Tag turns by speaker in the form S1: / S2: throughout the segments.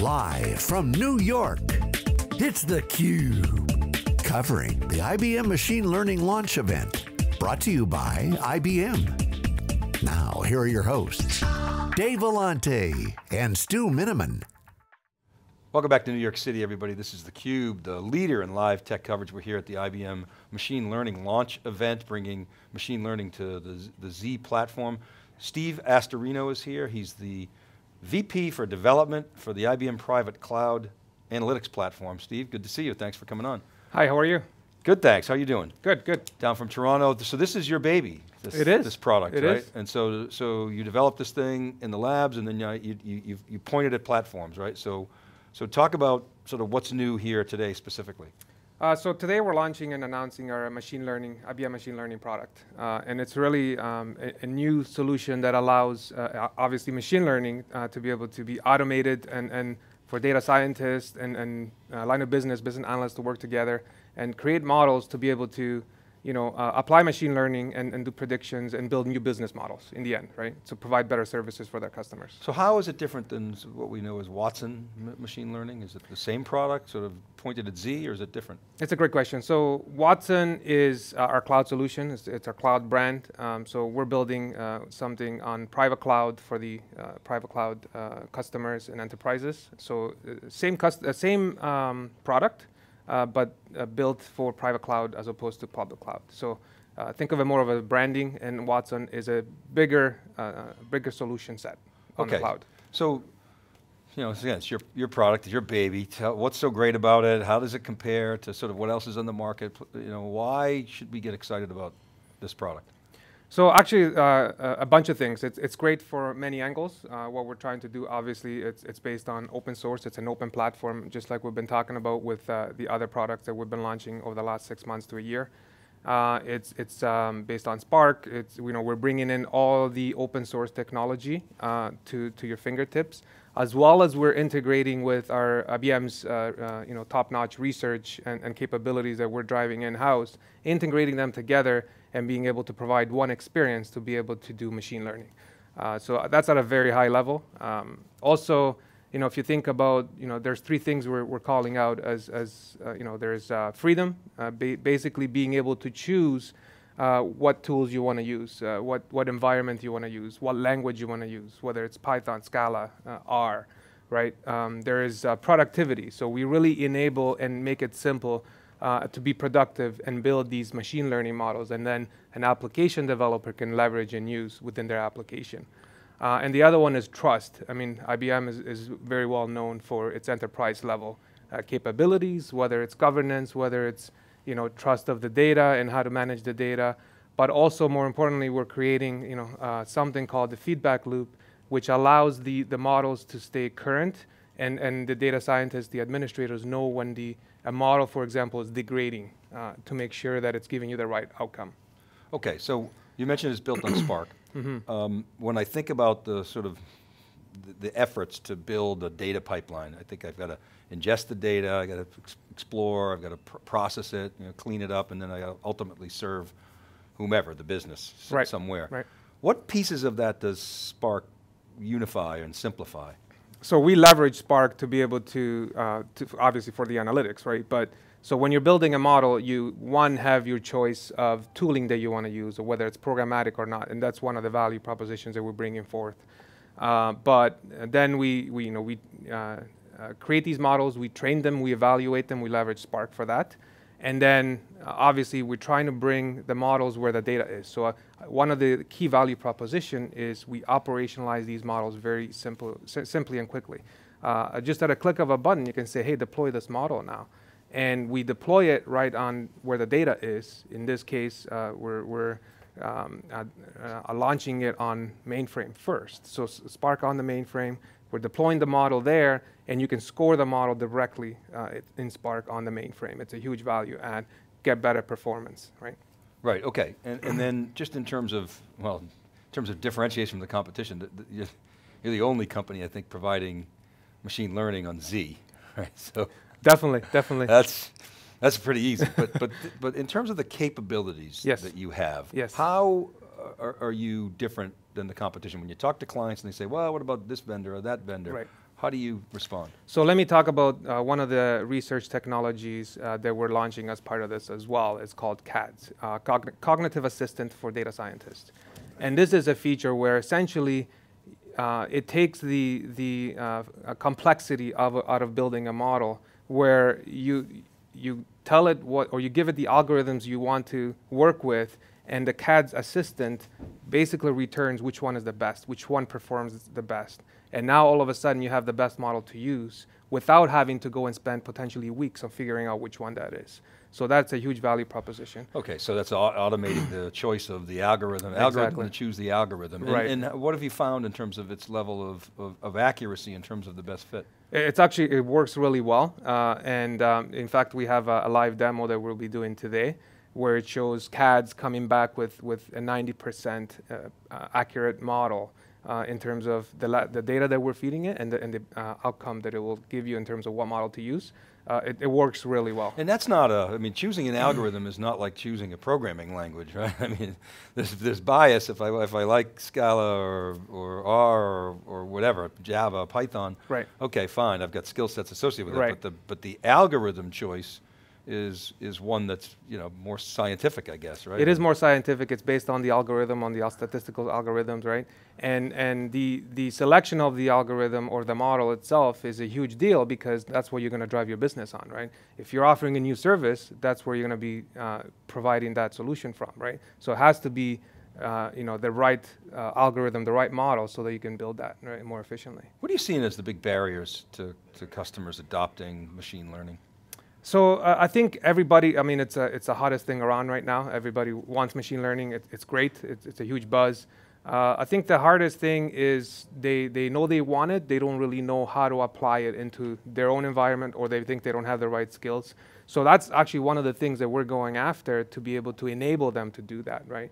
S1: Live from New York, it's theCUBE, covering the IBM Machine Learning Launch Event, brought to you by IBM. Now, here are your hosts, Dave Vellante and Stu Miniman.
S2: Welcome back to New York City, everybody. This is theCUBE, the leader in live tech coverage. We're here at the IBM Machine Learning Launch Event, bringing machine learning to the Z platform. Steve Astorino is here. He's the VP for development for the IBM Private Cloud Analytics platform. Steve, good to see you. Thanks for coming on.
S3: Hi, how are you?
S2: Good, thanks. How are you doing?
S3: Good, good.
S2: Down from Toronto. So this is your baby.
S3: It is.
S2: This product,
S3: it
S2: right?
S3: Is.
S2: And so you developed this thing in the labs, and then you pointed at platforms, right? So talk about sort of what's new here today specifically.
S3: So today we're launching and announcing our machine learning, IBM Machine Learning product. And it's really a new solution that allows, obviously, machine learning to be able to be automated and for data scientists and line of business analysts to work together and create models to be able to apply machine learning and do predictions and build new business models in the end, right? To provide better services for their customers.
S2: So how is it different than what we know as Watson machine learning? Is it the same product, sort of pointed at Z, or is it different?
S3: It's a great question. So Watson is our cloud solution. It's our cloud brand. So we're building something on private cloud for the private cloud customers and enterprises. So same product, but built for private cloud as opposed to public cloud. So think of it more of a branding, and Watson is a bigger solution set on the cloud.
S2: So, again, it's your product, it's your baby. What's so great about it? How does it compare to sort of what else is on the market? Why should we get excited about this product?
S3: So actually, a bunch of things. It's great for many angles. What we're trying to do, obviously, it's based on open source. It's an open platform, just like we've been talking about with the other products that we've been launching over the last 6 months to a year. It's based on Spark. We're bringing in all the open source technology to your fingertips, as well as we're integrating with our IBM's top-notch research and capabilities that we're driving in-house, integrating them together and being able to provide one experience to be able to do machine learning. So that's at a very high level. Also, if you think about, there's three things we're calling out as there's freedom, basically being able to choose what tools you want to use, what environment you want to use, what language you want to use, whether it's Python, Scala, R, right? There is productivity, so we really enable and make it simple to be productive and build these machine learning models, and then an application developer can leverage and use within their application. And the other one is trust. I mean, IBM is very well known for its enterprise level capabilities, whether it's governance, whether it's trust of the data and how to manage the data, but also more importantly, we're creating something called the feedback loop, which allows the models to stay current, and the data scientists, the administrators know when a model, for example, is degrading to make sure that it's giving you the right outcome. Okay,
S2: so you mentioned it's built on Spark. Mm-hmm. When I think about the sort of the efforts to build a data pipeline, I think I've got to ingest the data, I've got to explore, I've got to process it, clean it up, and then I ultimately serve whomever, the business somewhere.
S3: Right.
S2: What pieces of that does Spark unify and simplify?
S3: So we leverage Spark to be able to obviously for the analytics, right? But so when you're building a model, you have your choice of tooling that you want to use, or whether it's programmatic or not, and that's one of the value propositions that we're bringing forth. But then we create these models, we train them, we evaluate them, we leverage Spark for that. And then obviously we're trying to bring the models where the data is. So one of the key value proposition is we operationalize these models very simply and quickly. Just at a click of a button, you can say, hey, deploy this model now. And we deploy it right on where the data is. In this case, we're launching it on mainframe first. So Spark on the mainframe, we're deploying the model there, and you can score the model directly in Spark on the mainframe. It's a huge value add, get better performance, right?
S2: Right, okay. And then just in terms of differentiation from the competition, you're the only company, I think, providing machine learning on Z, right? So
S3: definitely.
S2: That's pretty easy. But in terms of the capabilities that you have, how are you different than the competition? When you talk to clients and they say, well, what about this vendor or that vendor?
S3: Right.
S2: How do you respond?
S3: So let me talk about one of the research technologies that we're launching as part of this as well. It's called CADS, Cognitive Assistant for Data Scientists. And this is a feature where essentially it takes the complexity out of building a model, where you tell it what, or you give it the algorithms you want to work with, and the CADS assistant basically returns which one is the best, which one performs the best. And now all of a sudden you have the best model to use without having to go and spend potentially weeks on figuring out which one that is. So that's a huge value proposition.
S2: Okay, so that's automating the choice of the algorithm, algorithm to choose the algorithm.
S3: Right.
S2: And what have you found in terms of its level of accuracy in terms of the best fit?
S3: It's actually, it works really well. In fact, we have a live demo that we'll be doing today, where it shows CADS coming back with a 90% accurate model in terms of the data that we're feeding it and the outcome that it will give you in terms of what model to use. It works really well.
S2: And that's not I mean, choosing an algorithm is not like choosing a programming language, right? I mean, there's bias if I like Scala or R or whatever, Java, Python.
S3: Right.
S2: Okay, fine, I've got skill sets associated with
S3: right.
S2: it, but the algorithm choice is one that's, you know, more scientific, I guess, right?
S3: It is more scientific. It's based on the algorithm, on the statistical algorithms, right? And the selection of the algorithm or the model itself is a huge deal, because that's what you're going to drive your business on, right? If you're offering a new service, that's where you're going to be providing that solution from, right? So it has to be the right algorithm, the right model, so that you can build that right, more efficiently.
S2: What are you seeing as the big barriers to customers adopting machine learning?
S3: So I think everybody, I mean, it's the hottest thing around right now. Everybody wants machine learning. It's great. It's a huge buzz. I think the hardest thing is they know they want it. They don't really know how to apply it into their own environment, or they think they don't have the right skills. So that's actually one of the things that we're going after, to be able to enable them to do that, right?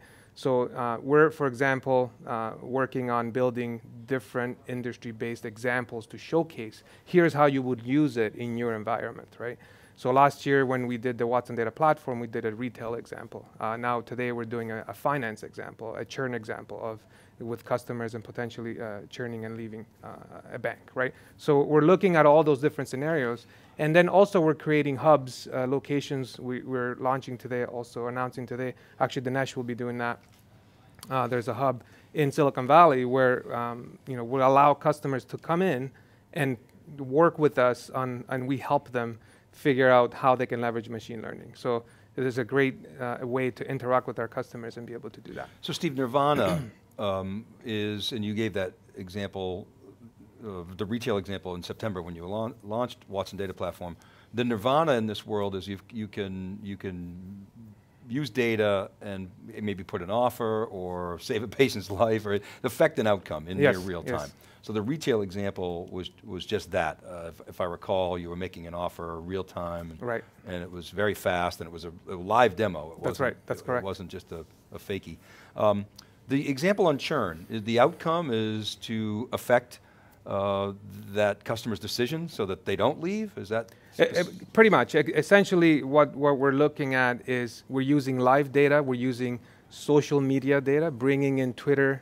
S3: So we're, for example, working on building different industry-based examples to showcase, here's how you would use it in your environment, right? So last year when we did the Watson Data Platform, we did a retail example. Now today we're doing a finance example, a churn example with customers and potentially churning and leaving a bank, right? So we're looking at all those different scenarios. And then also we're creating hubs, locations we're launching today, also announcing today. Actually, Dinesh will be doing that. There's a hub in Silicon Valley where we'll allow customers to come in and work with us and we help them figure out how they can leverage machine learning. So it is a great way to interact with our customers and be able to do that.
S2: So Steve, Nirvana is, and you gave that example, the retail example in September when you launched Watson Data Platform. The Nirvana in this world is you can use data and maybe put an offer or save a patient's life or affect an outcome in near real time. Yes. So the retail example was just that. If I recall, you were making an offer real time,
S3: right?
S2: And it was very fast, and it was a live demo.
S3: That's right. That's correct.
S2: It wasn't just a fakie. The example on churn, the outcome is to affect that customer's decision so that they don't leave. Is that
S3: pretty much? Essentially, what we're looking at is we're using live data. We're using social media data, bringing in Twitter.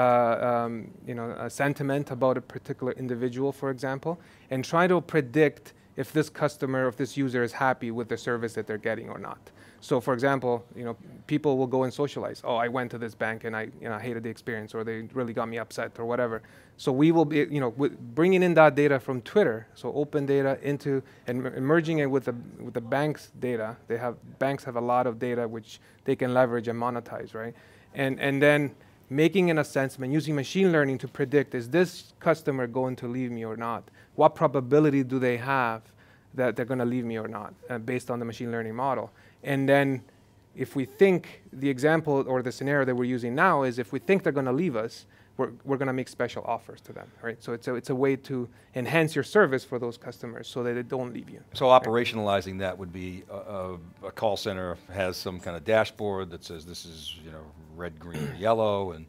S3: A sentiment about a particular individual, for example, and try to predict if this customer, if this user is happy with the service that they're getting or not. So, for example, people will go and socialize. Oh, I went to this bank and I hated the experience, or they really got me upset, or whatever. So we will be, bringing in that data from Twitter, so open data into and merging it with the bank's data. Banks have a lot of data which they can leverage and monetize, right? And then making an assessment using machine learning to predict, is this customer going to leave me or not? What probability do they have that they're going to leave me or not, based on the machine learning model? And then if we think the example or the scenario that we're using now is if we think they're going to leave us, we're going to make special offers to them, right? So it's a way to enhance your service for those customers so that they don't leave you.
S2: So operationalizing that would be a call center has some kind of dashboard that says this is red, green, or yellow, and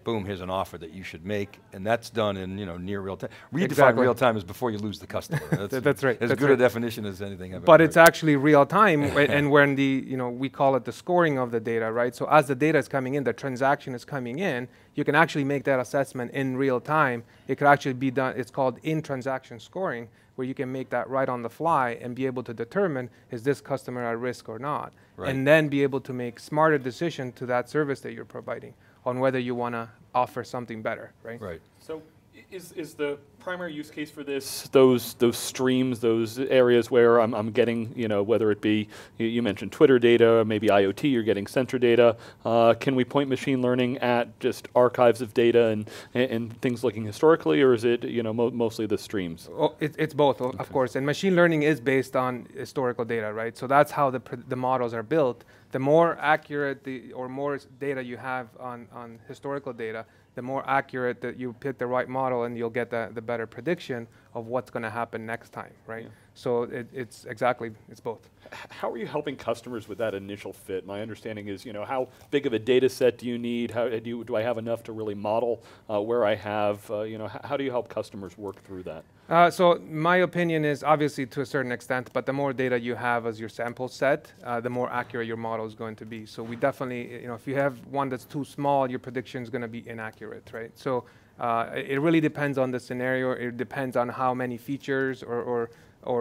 S2: boom, here's an offer that you should make, and that's done in near real time. Redefine
S3: Exactly.
S2: real time is before you lose the customer.
S3: That's right.
S2: As
S3: That's
S2: good
S3: right.
S2: a definition as anything I've
S3: But
S2: ever
S3: it's
S2: heard.
S3: actually real time, and when we call it the scoring of the data, right? So as the data is coming in, the transaction is coming in, you can actually make that assessment in real time. It could actually be done, it's called in-transaction scoring, where you can make that right on the fly and be able to determine, is this customer at risk or not?
S2: Right.
S3: And then be able to make smarter decision to that service that you're providing on whether you want to offer something better, right?
S2: Right.
S4: So is the primary use case for this those streams, those areas where I'm getting, whether it be, you mentioned Twitter data, maybe IoT, you're getting sensor data. Can we point machine learning at just archives of data and things looking historically, or is it mostly the streams?
S3: Oh, it's both, of course. And machine learning is based on historical data, right? So that's how the models are built. The more accurate or more data you have on historical data, the more accurate that you pick the right model, and you'll get the better prediction of what's going to happen next time, right?
S4: Yeah.
S3: So it's both.
S4: How are you helping customers with that initial fit? My understanding is, how big of a data set do you need? How do I have enough to really model where I have? How do you help customers work through that?
S3: So my opinion is obviously to a certain extent, but the more data you have as your sample set, the more accurate your model is going to be. So we definitely, if you have one that's too small, your prediction is going to be inaccurate, right? So it really depends on the scenario. It depends on how many features or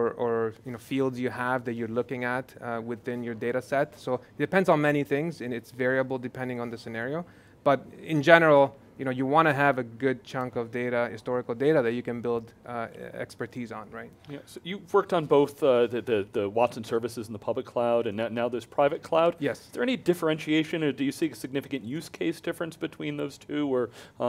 S3: fields you have that you're looking at within your data set. So it depends on many things, and it's variable depending on the scenario. But in general, you want to have a good chunk of data, historical data, that you can build expertise on, right?
S4: Yeah. So you've worked on both the Watson services in the public cloud, and now there's private cloud.
S3: Yes.
S4: Is there any differentiation, or do you see a significant use case difference between those two, or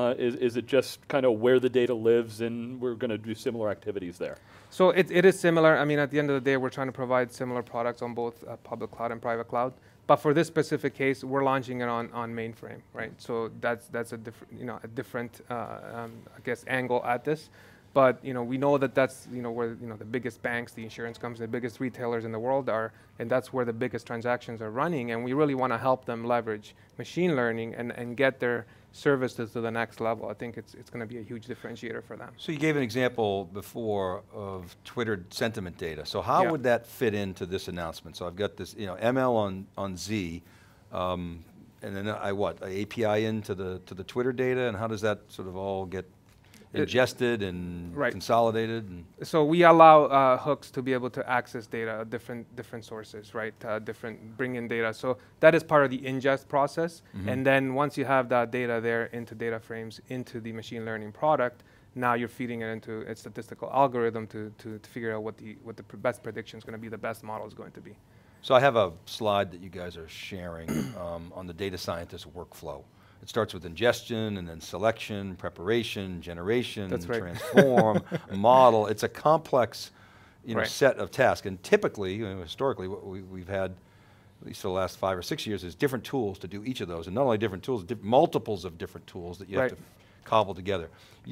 S4: is it just kind of where the data lives, and we're going to do similar activities there?
S3: So it is similar. I mean, at the end of the day, we're trying to provide similar products on both public cloud and private cloud. But for this specific case, we're launching it on mainframe, right? So that's a different I guess angle at this. But we know that that's where the biggest banks, the insurance companies, the biggest retailers in the world are, and that's where the biggest transactions are running. And we really want to help them leverage machine learning and get their services to the next level. I think it's going to be a huge differentiator for them.
S2: So you gave an example before of Twitter sentiment data. So how would that fit into this announcement? So I've got this, ML on Z, and then I API into the Twitter data, and how does that sort of all get ingested and consolidated?
S3: So we allow hooks to be able to access data, different sources, right? Bring in data. So that is part of the ingest process.
S2: Mm-hmm.
S3: And then once you have that data there into data frames, into the machine learning product, now you're feeding it into a statistical algorithm to figure out what the best prediction is going to be, the best model is going to be.
S2: So I have a slide that you guys are sharing on the data scientist workflow. It starts with ingestion, and then selection, preparation, generation, transform, model. It's a complex, set of tasks. And typically, historically, what we've had, at least for the last 5 or 6 years, is different tools to do each of those, and not only different tools, multiples of different tools that you have to cobble together.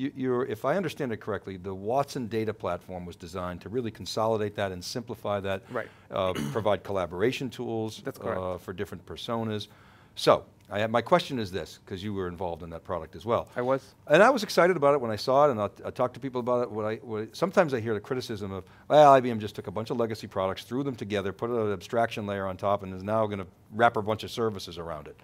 S2: If I understand it correctly, the Watson data platform was designed to really consolidate that and simplify that.
S3: Right.
S2: Provide collaboration tools.
S3: That's correct.
S2: For different personas. So my question is this, because you were involved in that product as well.
S3: I was.
S2: And I was excited about it when I saw it, and I talked to people about it. Sometimes I hear the criticism of, well, IBM just took a bunch of legacy products, threw them together, put an abstraction layer on top, and is now going to wrap a bunch of services around it.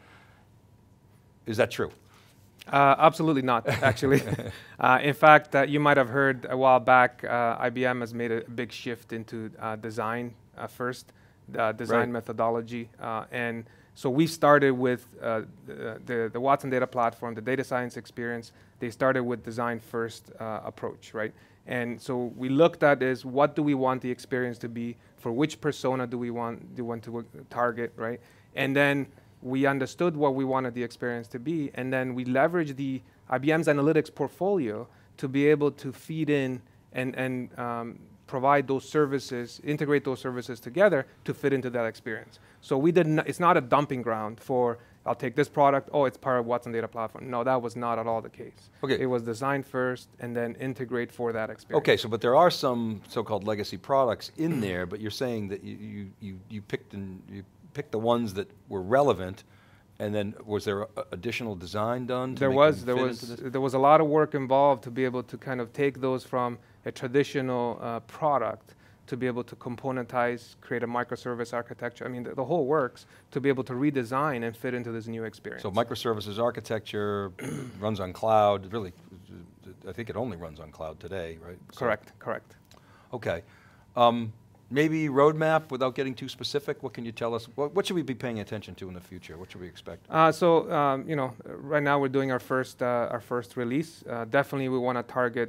S2: Is that true?
S3: Absolutely not, actually. In fact, you might have heard a while back, IBM has made a big shift into design first, design methodology. And so we started with the Watson data platform, the data science experience. They started with design first approach, right? And so we looked at is what do we want the experience to be, for which persona do we want to target, right? And then we understood what we wanted the experience to be, and then we leveraged the IBM's analytics portfolio to be able to feed in and provide those services, integrate those services together to fit into that experience. So we did not, it's not a dumping ground for, I'll take this product, oh, it's part of Watson Data Platform. No, that was not at all the case.
S2: Okay.
S3: It was designed first and then integrate for that experience.
S2: Okay, so but there are some so-called legacy products in there, but you're saying that you picked the ones that were relevant And then was there additional design done to
S3: There
S2: make
S3: was
S2: them fit into this?
S3: there was a lot of work involved to be able to kind of take those from a traditional product to be able to componentize, create a microservice architecture. I mean, the whole works to be able to redesign and fit into this new experience.
S2: So microservices architecture runs on cloud. Really, I think it only runs on cloud today, right?
S3: Correct, correct.
S2: Okay. Maybe roadmap, without getting too specific, what can you tell us? What should we be paying attention to in the future? What should we expect?
S3: You know, right now we're doing our first release. Definitely we want to target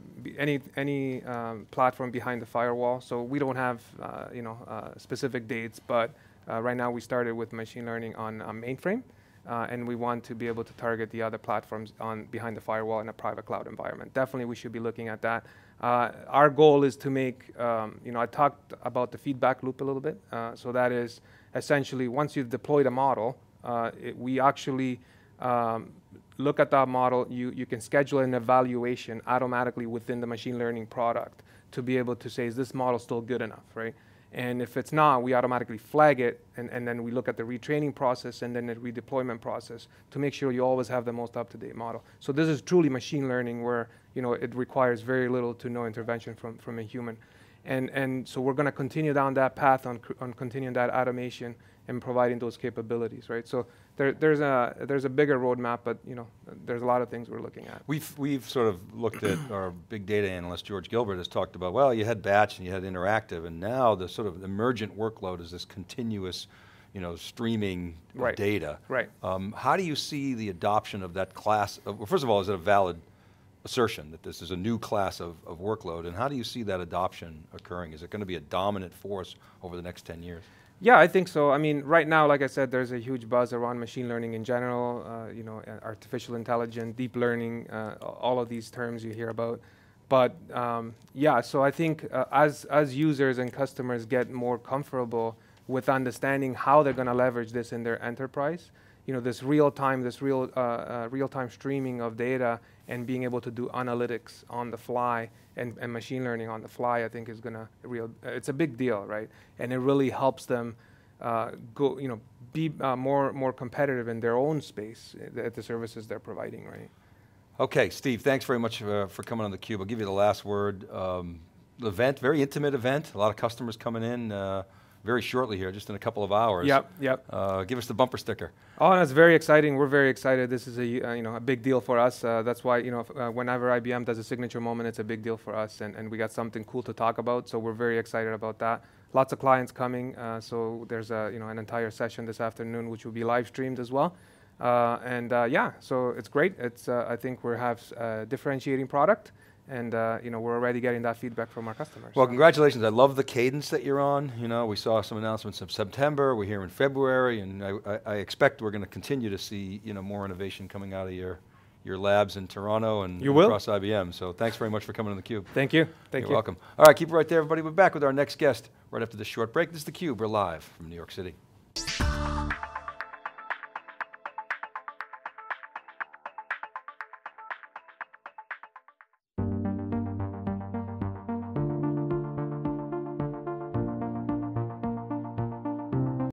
S3: any platform behind the firewall. So we don't have, specific dates, but right now we started with machine learning on mainframe. And we want to be able to target the other platforms on behind the firewall in a private cloud environment. Definitely we should be looking at that. Our goal is to make, I talked about the feedback loop a little bit. So that is essentially once you've deployed a model, we actually look at that model. You can schedule an evaluation automatically within the machine learning product to be able to say, is this model still good enough, right? And if it's not, we automatically flag it, and then we look at the retraining process and then the redeployment process to make sure you always have the most up-to-date model. So this is truly machine learning where it requires very little to no intervention from a human. And so we're going to continue down that path on continuing that automation and providing those capabilities, right? So there's a bigger roadmap, but there's a lot of things we're looking at.
S2: We've sort of looked at our big data analyst George Gilbert has talked about, well, you had batch and you had interactive, and now the sort of emergent workload is this continuous, streaming of data.
S3: Right.
S2: How do you see the adoption of that class? Well, first of all, is it a valid assertion that this is a new class of workload, and how do you see that adoption occurring? Is it going to be a dominant force over the next 10 years?
S3: Yeah, I think so. I mean, right now, like I said, there's a huge buzz around machine learning in general, artificial intelligence, deep learning, all of these terms you hear about. But so I think as users and customers get more comfortable with understanding how they're going to leverage this in their enterprise, this real-time streaming of data and being able to do analytics on the fly and machine learning on the fly, I think is it's a big deal, right? And it really helps them be more competitive in their own space at the services they're providing, right?
S2: Okay, Steve, thanks very much for coming on theCUBE. I'll give you the last word. The event, very intimate event, a lot of customers coming in very shortly here, just in a couple of hours.
S3: Yep.
S2: Give us the bumper sticker.
S3: Oh, that's very exciting. We're very excited. This is a big deal for us. That's why whenever IBM does a signature moment, it's a big deal for us, and we got something cool to talk about. So we're very excited about that. Lots of clients coming. So there's an entire session this afternoon, which will be live streamed as well. So it's great. It's I think we have a differentiating product. And we're already getting that feedback from our customers.
S2: Well, congratulations. I love the cadence that you're on. We saw some announcements in September. We're here in February, and I expect we're going to continue to see more innovation coming out of your labs in Toronto and across IBM. So thanks very much for coming on theCUBE.
S3: Thank you.
S2: You're welcome. All right, keep it right there, everybody. We're back with our next guest right after this short break. This is theCUBE. We're live from New York City.